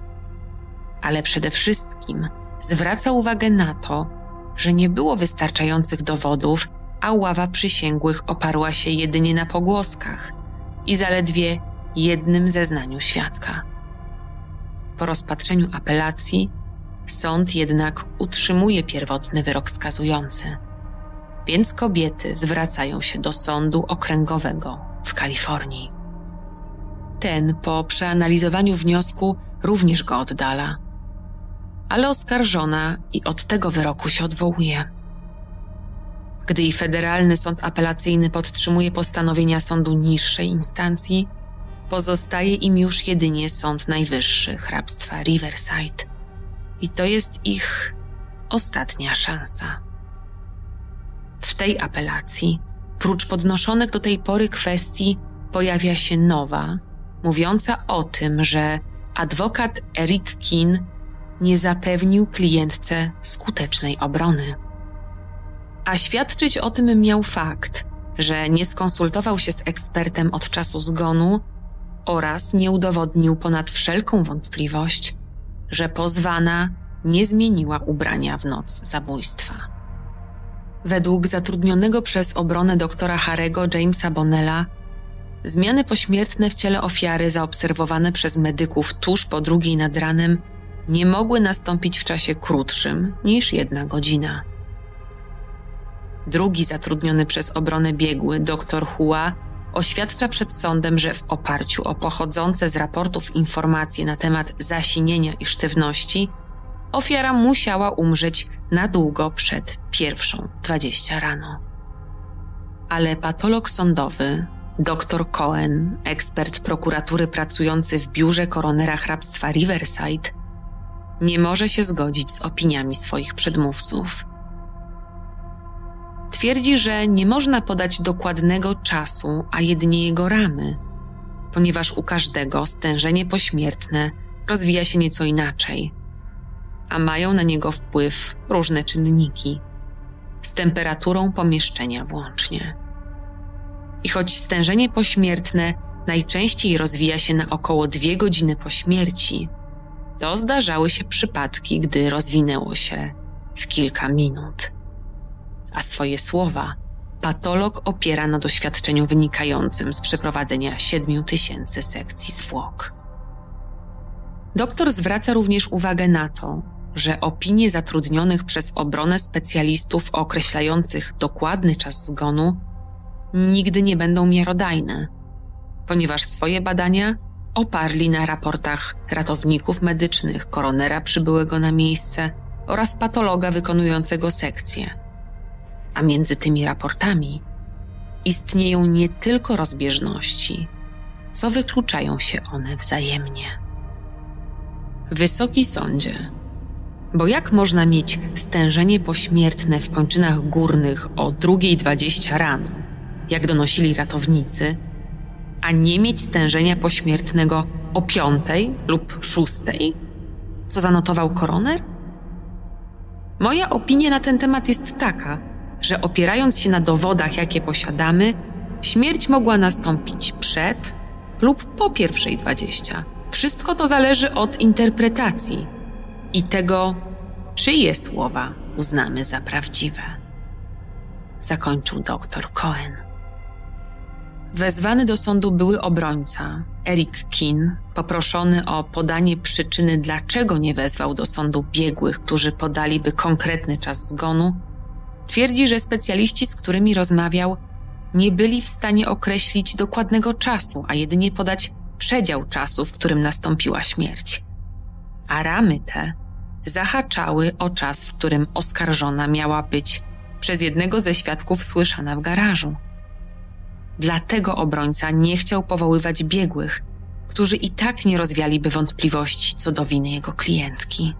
Ale przede wszystkim zwraca uwagę na to, że nie było wystarczających dowodów, a ława przysięgłych oparła się jedynie na pogłoskach i zaledwie jednym zeznaniu świadka. Po rozpatrzeniu apelacji sąd jednak utrzymuje pierwotny wyrok skazujący, więc kobiety zwracają się do sądu okręgowego w Kalifornii. Ten po przeanalizowaniu wniosku również go oddala, ale oskarżona i od tego wyroku się odwołuje. Gdy i Federalny Sąd Apelacyjny podtrzymuje postanowienia sądu niższej instancji, pozostaje im już jedynie Sąd Najwyższy hrabstwa Riverside. I to jest ich ostatnia szansa. W tej apelacji, prócz podnoszonych do tej pory kwestii, pojawia się nowa, mówiąca o tym, że adwokat Eric Keene nie zapewnił klientce skutecznej obrony. A świadczyć o tym miał fakt, że nie skonsultował się z ekspertem od czasu zgonu oraz nie udowodnił ponad wszelką wątpliwość, że pozwana nie zmieniła ubrania w noc zabójstwa. Według zatrudnionego przez obronę doktora Harry'ego Jamesa Bonnella, zmiany pośmiertne w ciele ofiary zaobserwowane przez medyków tuż po 2:00 nad ranem nie mogły nastąpić w czasie krótszym niż 1 godzina. Drugi zatrudniony przez obronę biegły, dr Hua, oświadcza przed sądem, że w oparciu o pochodzące z raportów informacje na temat zasinienia i sztywności, ofiara musiała umrzeć na długo przed 1:20 rano. Ale patolog sądowy, dr Cohen, ekspert prokuratury pracujący w biurze koronera hrabstwa Riverside, nie może się zgodzić z opiniami swoich przedmówców. Twierdzi, że nie można podać dokładnego czasu, a jedynie jego ramy, ponieważ u każdego stężenie pośmiertne rozwija się nieco inaczej, a mają na niego wpływ różne czynniki, z temperaturą pomieszczenia włącznie. I choć stężenie pośmiertne najczęściej rozwija się na około 2 godziny po śmierci, to zdarzały się przypadki, gdy rozwinęło się w kilka minut. A swoje słowa patolog opiera na doświadczeniu wynikającym z przeprowadzenia 7000 sekcji zwłok. Doktor zwraca również uwagę na to, że opinie zatrudnionych przez obronę specjalistów określających dokładny czas zgonu nigdy nie będą miarodajne, ponieważ swoje badania oparli na raportach ratowników medycznych, koronera przybyłego na miejsce oraz patologa wykonującego sekcję. A między tymi raportami istnieją nie tylko rozbieżności, co wykluczają się one wzajemnie. Wysoki sądzie, bo jak można mieć stężenie pośmiertne w kończynach górnych o 2:20 rano, jak donosili ratownicy, a nie mieć stężenia pośmiertnego o 5:00 lub 6:00, co zanotował koroner? Moja opinia na ten temat jest taka, że opierając się na dowodach, jakie posiadamy, śmierć mogła nastąpić przed lub po 1:20. Wszystko to zależy od interpretacji i tego, czyje słowa uznamy za prawdziwe. Zakończył dr Cohen. Wezwany do sądu były obrońca, Eric Keene, poproszony o podanie przyczyny, dlaczego nie wezwał do sądu biegłych, którzy podaliby konkretny czas zgonu, twierdzi, że specjaliści, z którymi rozmawiał, nie byli w stanie określić dokładnego czasu, a jedynie podać przedział czasu, w którym nastąpiła śmierć. A ramy te zahaczały o czas, w którym oskarżona miała być przez jednego ze świadków słyszana w garażu. Dlatego obrońca nie chciał powoływać biegłych, którzy i tak nie rozwialiby wątpliwości co do winy jego klientki.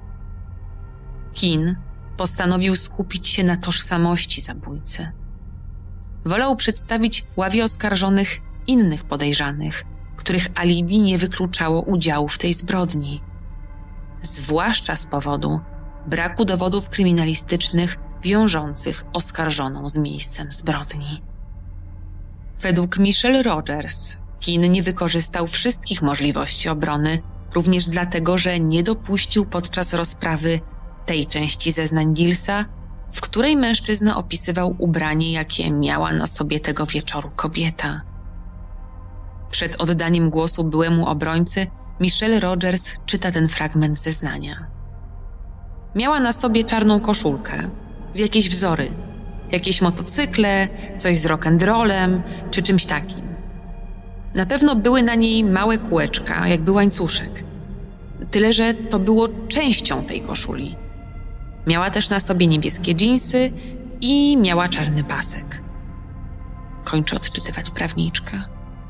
Keene postanowił skupić się na tożsamości zabójcy. Wolał przedstawić ławie oskarżonych innych podejrzanych, których alibi nie wykluczało udziału w tej zbrodni. Zwłaszcza z powodu braku dowodów kryminalistycznych wiążących oskarżoną z miejscem zbrodni. Według Michelle Rogers, Keene nie wykorzystał wszystkich możliwości obrony, również dlatego, że nie dopuścił podczas rozprawy tej części zeznań Dillsa, w której mężczyzna opisywał ubranie, jakie miała na sobie tego wieczoru kobieta. Przed oddaniem głosu byłemu obrońcy Michelle Rogers czyta ten fragment zeznania. Miała na sobie czarną koszulkę, w jakieś wzory, jakieś motocykle, coś z rock'n'rollem czy czymś takim. Na pewno były na niej małe kółeczka, jakby łańcuszek. Tyle, że to było częścią tej koszuli. Miała też na sobie niebieskie dżinsy i miała czarny pasek. Kończy odczytywać prawniczka.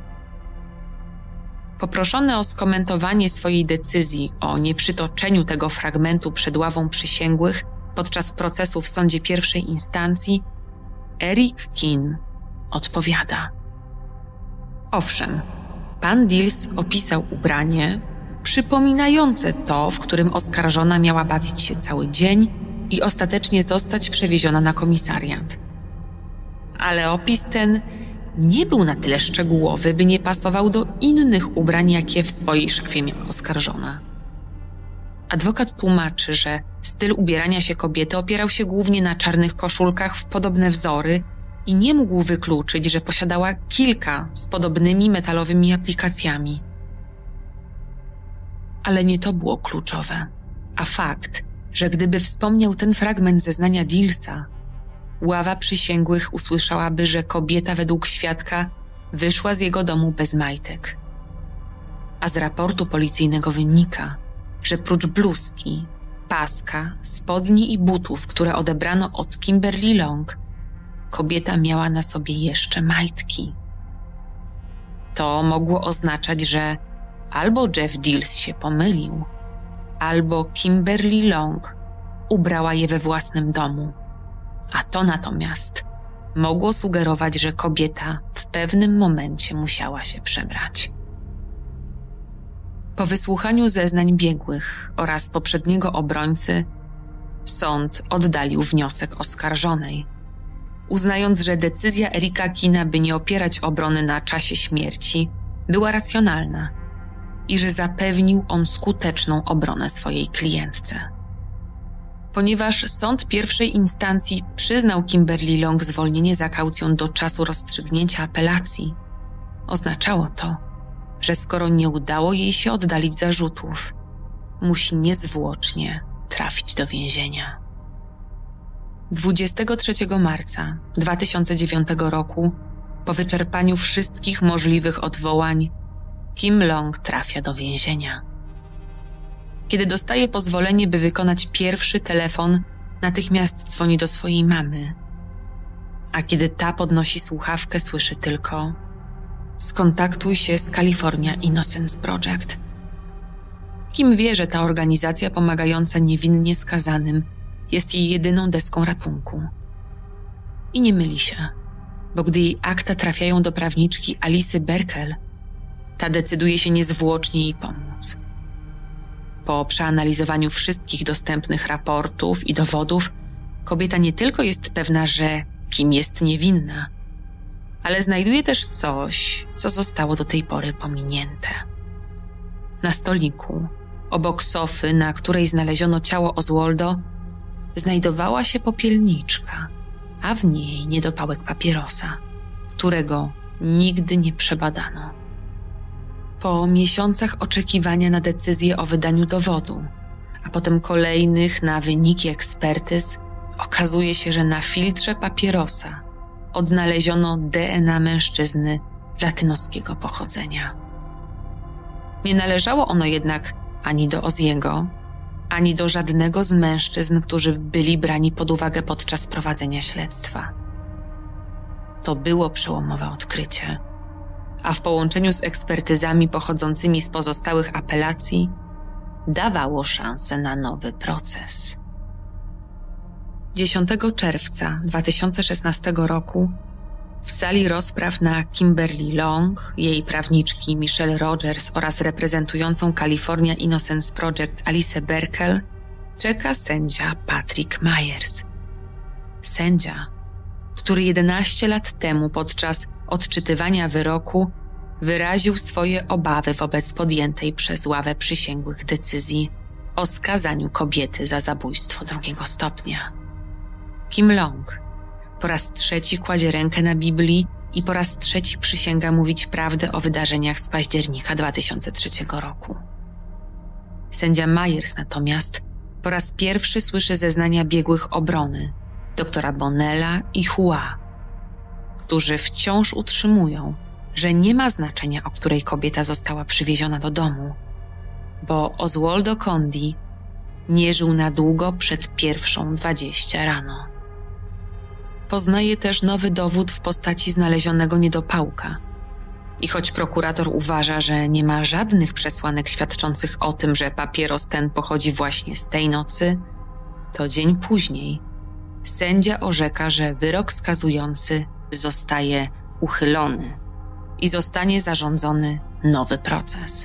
Poproszony o skomentowanie swojej decyzji o nieprzytoczeniu tego fragmentu przed ławą przysięgłych podczas procesu w sądzie pierwszej instancji, Eric Keene odpowiada. Owszem, pan Dills opisał ubranie przypominające to, w którym oskarżona miała bawić się cały dzień i ostatecznie zostać przewieziona na komisariat. Ale opis ten nie był na tyle szczegółowy, by nie pasował do innych ubrań, jakie w swojej szafie miała oskarżona. Adwokat tłumaczy, że styl ubierania się kobiety opierał się głównie na czarnych koszulkach w podobne wzory i nie mógł wykluczyć, że posiadała kilka z podobnymi metalowymi aplikacjami. Ale nie to było kluczowe, a fakt, że gdyby wspomniał ten fragment zeznania Dillsa, ława przysięgłych usłyszałaby, że kobieta według świadka wyszła z jego domu bez majtek. A z raportu policyjnego wynika, że prócz bluzki, paska, spodni i butów, które odebrano od Kimberly Long, kobieta miała na sobie jeszcze majtki. To mogło oznaczać, że albo Jeff Dills się pomylił, albo Kimberly Long ubrała je we własnym domu, a to natomiast mogło sugerować, że kobieta w pewnym momencie musiała się przebrać. Po wysłuchaniu zeznań biegłych oraz poprzedniego obrońcy, sąd oddalił wniosek oskarżonej, uznając, że decyzja Erika Keena, by nie opierać obrony na czasie śmierci, była racjonalna i że zapewnił on skuteczną obronę swojej klientce. Ponieważ sąd pierwszej instancji przyznał Kimberly Long zwolnienie za kaucją do czasu rozstrzygnięcia apelacji, oznaczało to, że skoro nie udało jej się oddalić zarzutów, musi niezwłocznie trafić do więzienia. 23 marca 2009 roku, po wyczerpaniu wszystkich możliwych odwołań, Kim Long trafia do więzienia. Kiedy dostaje pozwolenie, by wykonać pierwszy telefon, natychmiast dzwoni do swojej mamy. A kiedy ta podnosi słuchawkę, słyszy tylko: skontaktuj się z California Innocence Project. Kim wie, że ta organizacja pomagająca niewinnie skazanym jest jej jedyną deską ratunku. I nie myli się, bo gdy jej akta trafiają do prawniczki Alicy Berkel, ta decyduje się niezwłocznie jej pomóc. Po przeanalizowaniu wszystkich dostępnych raportów i dowodów, kobieta nie tylko jest pewna, że Kim jest niewinna, ale znajduje też coś, co zostało do tej pory pominięte. Na stoliku, obok sofy, na której znaleziono ciało Oswaldo, znajdowała się popielniczka, a w niej niedopałek papierosa, którego nigdy nie przebadano. Po miesiącach oczekiwania na decyzję o wydaniu dowodu, a potem kolejnych na wyniki ekspertyz, okazuje się, że na filtrze papierosa odnaleziono DNA mężczyzny latynoskiego pochodzenia. Nie należało ono jednak ani do Oziego, ani do żadnego z mężczyzn, którzy byli brani pod uwagę podczas prowadzenia śledztwa. To było przełomowe odkrycie, a w połączeniu z ekspertyzami pochodzącymi z pozostałych apelacji dawało szansę na nowy proces. 10 czerwca 2016 roku w sali rozpraw na Kimberly Long, jej prawniczki Michelle Rogers oraz reprezentującą California Innocence Project Alice Berkel czeka sędzia Patrick Myers. Sędzia, który 11 lat temu podczas odczytywania wyroku wyraził swoje obawy wobec podjętej przez ławę przysięgłych decyzji o skazaniu kobiety za zabójstwo 2. stopnia. Kim Long po raz 3 kładzie rękę na Biblii i po raz 3 przysięga mówić prawdę o wydarzeniach z października 2003 roku. Sędzia Myers natomiast po raz pierwszy słyszy zeznania biegłych obrony, doktora Bonnella i Hua, którzy wciąż utrzymują, że nie ma znaczenia, o której kobieta została przywieziona do domu, bo Oswaldo Condi nie żył na długo przed 1:20 rano. Poznaje też nowy dowód w postaci znalezionego niedopałka. I choć prokurator uważa, że nie ma żadnych przesłanek świadczących o tym, że papieros ten pochodzi właśnie z tej nocy, to dzień później sędzia orzeka, że wyrok skazujący zostaje uchylony i zostanie zarządzony nowy proces.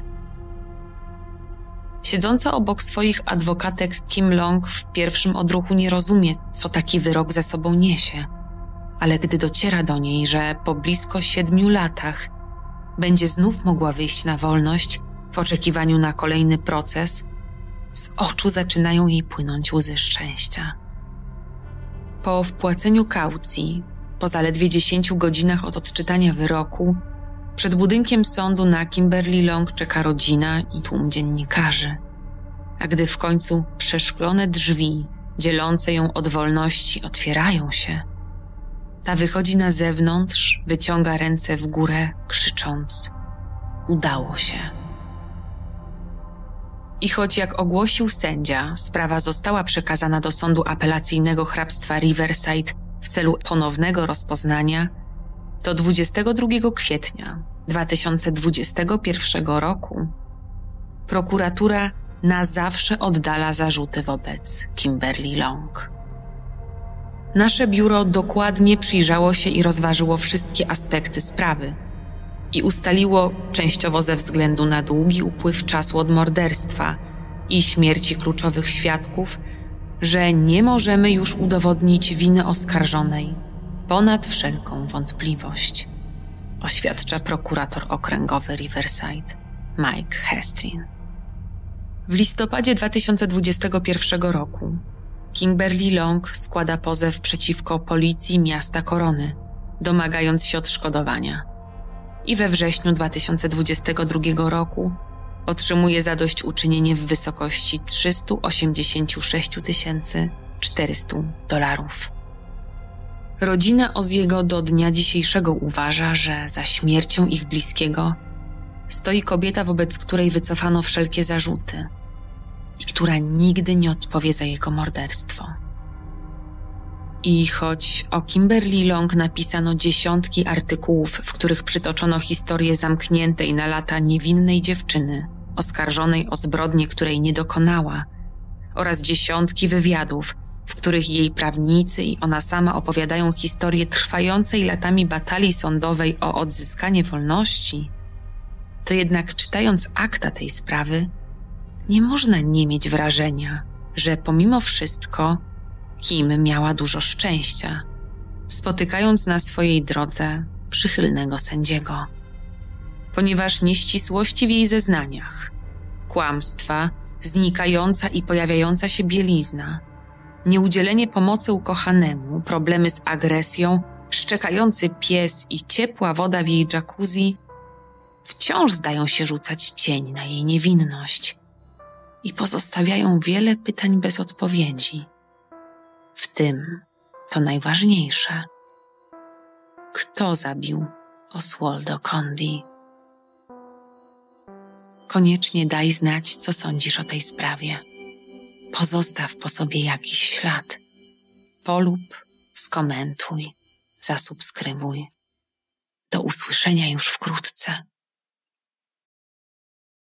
Siedząca obok swoich adwokatek Kim Long w pierwszym odruchu nie rozumie, co taki wyrok ze sobą niesie, ale gdy dociera do niej, że po blisko 7 latach będzie znów mogła wyjść na wolność w oczekiwaniu na kolejny proces, z oczu zaczynają jej płynąć łzy szczęścia. Po wpłaceniu kaucji, po zaledwie 10 godzinach od odczytania wyroku, przed budynkiem sądu na Kimberly Long czeka rodzina i tłum dziennikarzy. A gdy w końcu przeszklone drzwi dzielące ją od wolności otwierają się, ta wychodzi na zewnątrz, wyciąga ręce w górę, krzycząc: udało się. I choć jak ogłosił sędzia, sprawa została przekazana do Sądu Apelacyjnego Hrabstwa Riverside w celu ponownego rozpoznania, to 22 kwietnia 2021 roku prokuratura na zawsze oddala zarzuty wobec Kimberly Long. Nasze biuro dokładnie przyjrzało się i rozważyło wszystkie aspekty sprawy i ustaliło, częściowo ze względu na długi upływ czasu od morderstwa i śmierci kluczowych świadków, że nie możemy już udowodnić winy oskarżonej ponad wszelką wątpliwość, oświadcza prokurator okręgowy Riverside Mike Hestrin. W listopadzie 2021 roku Kimberly Long składa pozew przeciwko policji miasta Corony, domagając się odszkodowania. I we wrześniu 2022 roku otrzymuje zadośćuczynienie w wysokości $386 400. Rodzina Ozziego do dnia dzisiejszego uważa, że za śmiercią ich bliskiego stoi kobieta, wobec której wycofano wszelkie zarzuty i która nigdy nie odpowie za jego morderstwo. I choć o Kimberly Long napisano dziesiątki artykułów, w których przytoczono historię zamkniętej na lata niewinnej dziewczyny, oskarżonej o zbrodnię, której nie dokonała, oraz dziesiątki wywiadów, w których jej prawnicy i ona sama opowiadają historię trwającej latami batalii sądowej o odzyskanie wolności, to jednak czytając akta tej sprawy, nie można nie mieć wrażenia, że pomimo wszystko Kim miała dużo szczęścia, spotykając na swojej drodze przychylnego sędziego. Ponieważ nieścisłości w jej zeznaniach, kłamstwa, znikająca i pojawiająca się bielizna, nieudzielenie pomocy ukochanemu, problemy z agresją, szczekający pies i ciepła woda w jej jacuzzi wciąż zdają się rzucać cień na jej niewinność i pozostawiają wiele pytań bez odpowiedzi. W tym to najważniejsze. Kto zabił Oswaldo Condi? Koniecznie daj znać, co sądzisz o tej sprawie. Pozostaw po sobie jakiś ślad. Polub, skomentuj, zasubskrybuj. Do usłyszenia już wkrótce.